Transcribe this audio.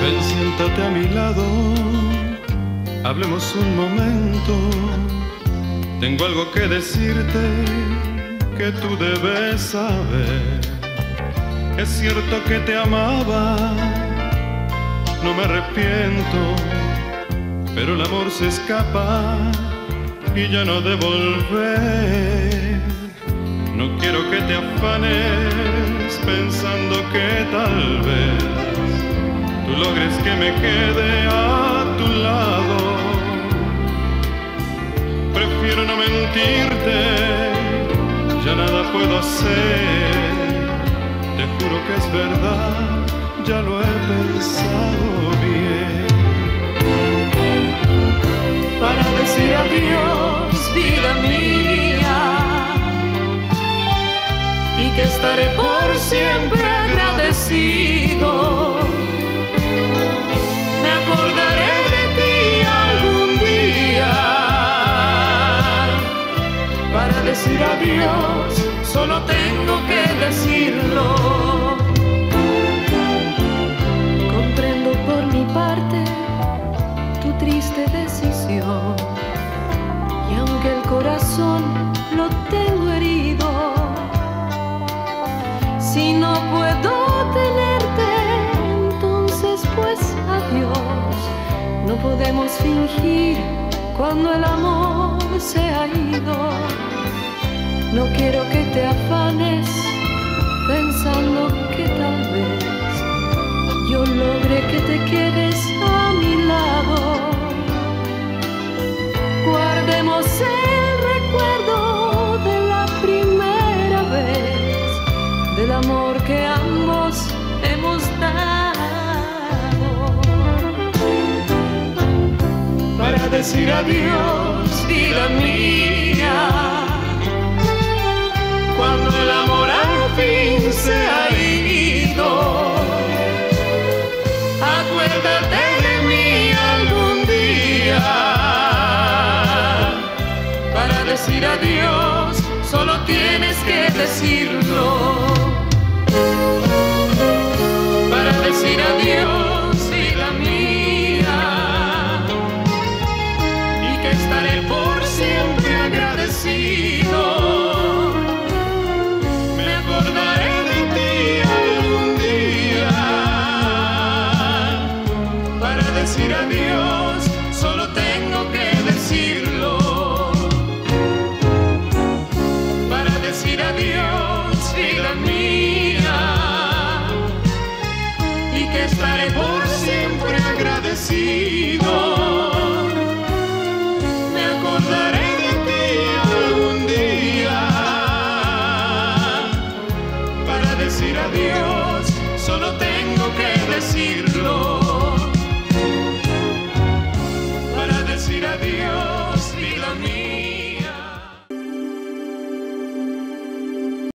Ven, siéntate a mi lado, hablemos un momento. Tengo algo que decirte que tú debes saber. Es cierto que te amaba, no me arrepiento, pero el amor se escapa y ya no de volver. No quiero que te afanes pensando que tal vez tú logres que me quede a tu lado. Prefiero no mentirte, ya nada puedo hacer. Te juro que es verdad, ya lo he pensado bien. Para decir adiós, vida mía, y que estaré por siempre agradecido. Me acordaré de ti algún día. Para decir adiós, solo tengo que decirlo. Comprendo por mi parte tu triste decisión, y aunque el corazón lo tengo herido, si no puedo tenerte, entonces pues adiós. No podemos fingir cuando el amor se ha ido. No quiero que te afanes pensando que tal vez yo logre que te quedes a mi lado. Guardemos el recuerdo de la primera vez, del amor que ambos hemos dado. Para decir adiós, vida mía, cuando el amor al fin se ha ido, acuérdate de mí algún día. Para decir adiós, solo tienes que decirlo. Para decir adiós, vida mía, y que estaré por siempre agradecido. Me acordaré de ti algún día. Para decir adiós, solo tengo que decirlo. Para decir adiós, vida mía, y que estaré por